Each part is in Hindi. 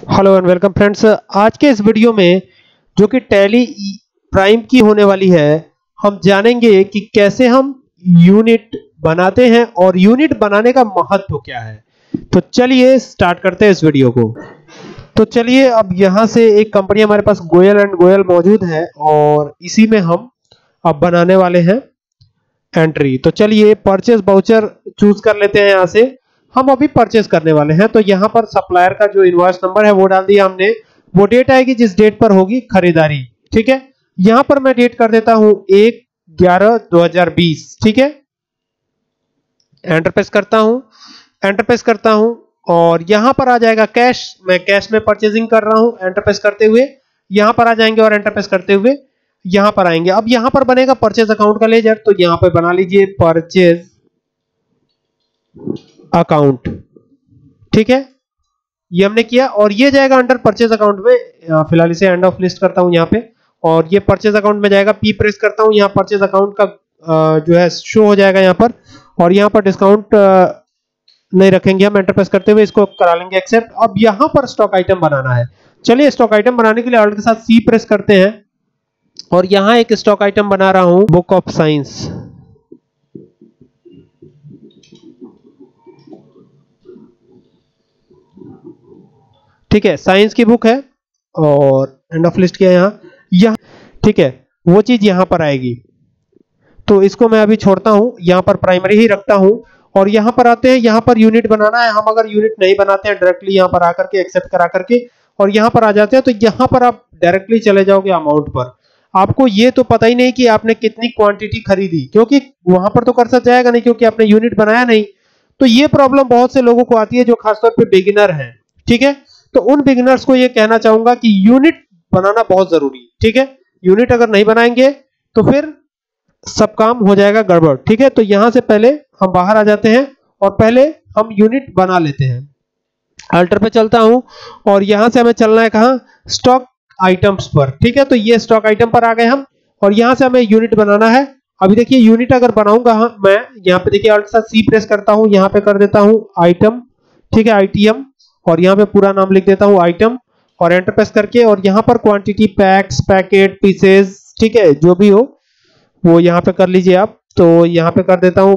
Hello and welcome friends. आज के इस वीडियो में जो कि टैली प्राइम की होने वाली है, हम जानेंगे कि कैसे हम यूनिट बनाते हैं और यूनिट बनाने का महत्व क्या है। तो चलिए स्टार्ट करते हैं इस वीडियो को। तो चलिए, अब यहां से एक कंपनी हमारे पास गोयल एंड गोयल मौजूद है और इसी में हम अब बनाने वाले हैं एंट्री। तो चलिए परचेज वाउचर चूज कर लेते हैं। यहां से हम अभी परचेज करने वाले हैं, तो यहाँ पर सप्लायर का जो इनवॉइस नंबर है वो डाल दिया हमने। वो डेट आएगी जिस डेट पर होगी खरीदारी, ठीक है। यहाँ पर मैं डेट कर देता हूं 1/11/2020, ठीक है। एंटर प्रेस करता हूं, एंटर प्रेस करता हूं और यहाँ पर आ जाएगा कैश। मैं कैश में परचेजिंग कर रहा हूं। एंटर प्रेस करते हुए यहाँ पर आ जाएंगे और एंटर प्रेस करते हुए यहाँ पर आएंगे। अब यहाँ पर बनेगा परचेज अकाउंट का लेजर, तो यहाँ पे बना लीजिए परचेज अकाउंट, ठीक है। ये हमने किया और ये जाएगा अंडर परचेज अकाउंट में। फिलहाल इसे एंड ऑफ लिस्ट करता हूं यहाँ पे और ये परचेज अकाउंट में जाएगा। पी प्रेस करता हूं, यहाँ परचेज अकाउंट का जो है शो हो जाएगा यहाँ पर। और यहाँ पर डिस्काउंट नहीं रखेंगे हम। एंटर प्रेस करते हुए इसको करा लेंगे एक्सेप्ट। अब यहाँ पर स्टॉक आइटम बनाना है। चलिए स्टॉक आइटम बनाने के लिए ऑल्ट के साथ सी प्रेस करते हैं और यहाँ एक स्टॉक आइटम बना रहा हूं, बुक ऑफ साइंस। ठीक है, साइंस की बुक है और एंड ऑफ लिस्ट किया यहाँ, ठीक है। वो चीज यहाँ पर आएगी, तो इसको मैं अभी छोड़ता हूँ, यहाँ पर प्राइमरी ही रखता हूँ। और यहाँ पर आते हैं, यहाँ पर यूनिट बनाना है। हम अगर यूनिट नहीं बनाते हैं डायरेक्टली यहाँ पर आकर के एक्सेप्ट करा करके और यहाँ पर आ जाते हैं, तो यहाँ पर आप डायरेक्टली चले जाओगे अमाउंट पर। आपको ये तो पता ही नहीं कि आपने कितनी क्वांटिटी खरीदी, क्योंकि वहां पर तो कर्सर जाएगा नहीं क्योंकि आपने यूनिट बनाया नहीं। तो ये प्रॉब्लम बहुत से लोगों को आती है जो खासतौर पे बिगिनर हैं, ठीक है। तो उन बिगिनर्स को ये कहना चाहूंगा कि यूनिट बनाना बहुत जरूरी है, ठीक है। यूनिट अगर नहीं बनाएंगे तो फिर सब काम हो जाएगा गड़बड़, ठीक है। तो यहां से पहले हम बाहर आ जाते हैं और पहले हम यूनिट बना लेते हैं। अल्टर पे चलता हूं और यहां से हमें चलना है कहां, स्टॉक आइटम्स पर, ठीक है। तो ये स्टॉक आइटम पर आ गए हम और यहां से हमें यूनिट बनाना है। अभी देखिए यूनिट अगर बनाऊंगा मैं, यहाँ पे देखिए अल्ट के साथ सी प्रेस करता हूं, यहाँ पे कर देता हूं आइटम, ठीक है, आईटीएम। और यहाँ पे पूरा नाम लिख देता हूं आइटम और एंटर प्रेस करके और यहाँ पर क्वांटिटी, पैक्स, पैकेट, पीसेस, ठीक है, जो भी हो वो यहाँ पे कर लीजिए आप। तो यहाँ पे कर देता हूं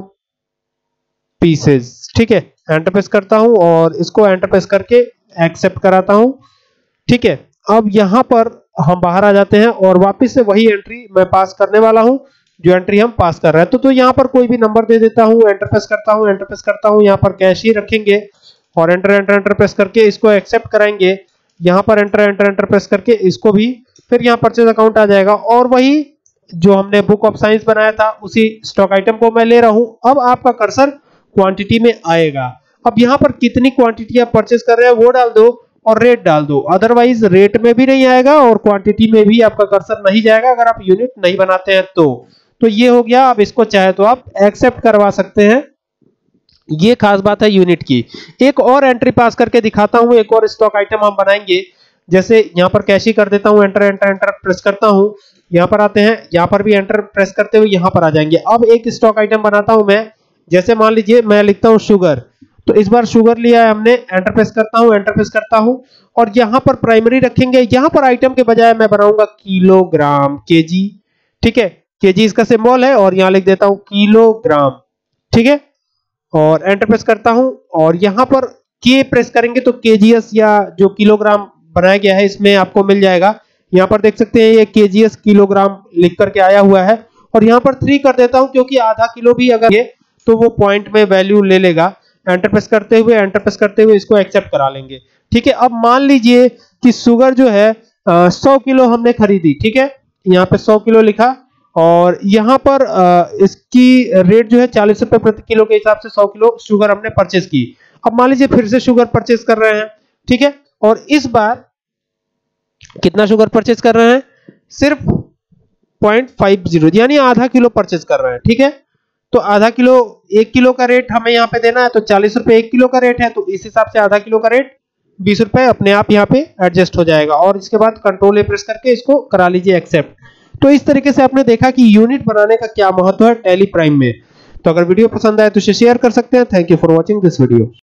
पीसेस, ठीक है। एंटर प्रेस करता हूं और इसको एंटर प्रेस करके एक्सेप्ट कराता हूं, ठीक है। अब यहाँ पर हम बाहर आ जाते हैं और वापस से वही एंट्री मैं पास करने वाला हूं जो एंट्री हम पास कर रहे हैं। तो यहाँ पर कोई भी नंबर दे देता हूं, एंटर प्रेस करता हूं, एंटर प्रेस करता हूं, यहाँ पर कैश ही रखेंगे और एंटर एंटर एंटर प्रेस करके इसको एक्सेप्ट कराएंगे। यहाँ पर एंटर एंटर एंटर प्रेस करके इसको भी, फिर यहाँ परचेज अकाउंट आ जाएगा और वही जो हमने बुक ऑफ साइंस बनाया था उसी स्टॉक आइटम को मैं ले रहा हूं। अब आपका कर्सर क्वांटिटी में आएगा। अब यहाँ पर कितनी क्वांटिटी आप परचेज कर रहे हैं वो डाल दो और रेट डाल दो, अदरवाइज रेट में भी नहीं आएगा और क्वांटिटी में भी आपका कर्सर नहीं जाएगा अगर आप यूनिट नहीं बनाते हैं तो ये हो गया। अब इसको चाहे तो आप एक्सेप्ट करवा सकते हैं। ये खास बात है यूनिट की। एक और एंट्री पास करके दिखाता हूं, एक और स्टॉक आइटम हम बनाएंगे। जैसे यहाँ पर कैश ही कर देता हूं, एंटर एंटर एंटर प्रेस करता हूं, यहाँ पर आते हैं, यहाँ पर भी एंटर प्रेस करते हुए यहाँ पर आ जाएंगे। अब एक स्टॉक आइटम बनाता हूं मैं, जैसे मान लीजिए मैं लिखता हूं शुगर, तो इस बार शुगर लिया है हमने। एंटर प्रेस करता हूं, एंटर प्रेस करता हूं और यहाँ पर प्राइमरी रखेंगे। यहाँ पर आइटम के बजाय मैं बनाऊंगा किलोग्राम, केजी, ठीक है। केजी इसका सिंबल है और यहाँ लिख देता हूं किलोग्राम, ठीक है। और एंटर प्रेस करता हूं और यहाँ पर के प्रेस करेंगे तो केजीएस या जो किलोग्राम बनाया गया है इसमें आपको मिल जाएगा। यहाँ पर देख सकते हैं ये केजीएस किलोग्राम लिख करके आया हुआ है और यहाँ पर 3 कर देता हूं क्योंकि आधा किलो भी अगर ये तो वो पॉइंट में वैल्यू ले लेगा। एंटर प्रेस करते हुए, एंटर प्रेस करते हुए इसको एक्सेप्ट करा लेंगे, ठीक है। अब मान लीजिए कि शुगर जो है 100 किलो हमने खरीदी, ठीक है। यहाँ पे 100 किलो लिखा और यहाँ पर इसकी रेट जो है 40 रुपए प्रति किलो के हिसाब से 100 किलो शुगर हमने परचेज की। अब मान लीजिए फिर से शुगर परचेज कर रहे हैं, ठीक है। और इस बार कितना शुगर परचेज कर रहे हैं, सिर्फ 0.50 यानी आधा किलो परचेज कर रहे हैं, ठीक है। तो आधा किलो, 1 किलो का रेट हमें यहाँ पे देना है तो 40 रुपए 1 किलो का रेट है, तो इस हिसाब से आधा किलो का रेट 20 रुपए अपने आप यहाँ पे एडजस्ट हो जाएगा। और इसके बाद कंट्रोल ए प्रेस करके इसको करा लीजिए एक्सेप्ट। तो इस तरीके से आपने देखा कि यूनिट बनाने का क्या महत्व है टैली प्राइम में। तो अगर वीडियो पसंद आए तो इसे शेयर कर सकते हैं। Thank you for watching this video.